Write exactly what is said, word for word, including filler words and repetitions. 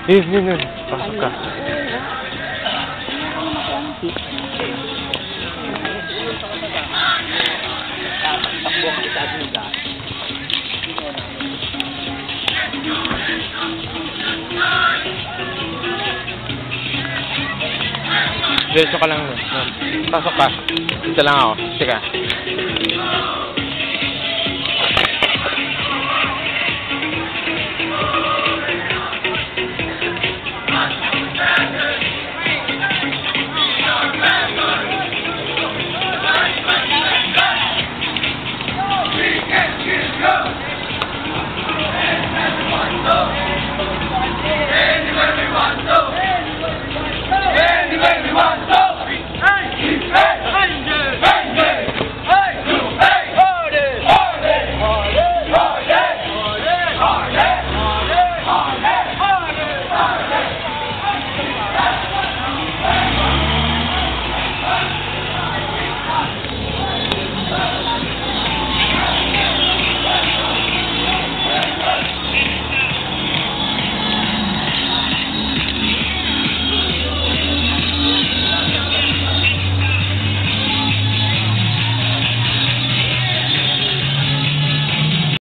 Yun, yun, yun. Pasok ka. Takbo ang kita dun dahil. Diretso ka lang. Pasok ka. Dito lang ako. Sige.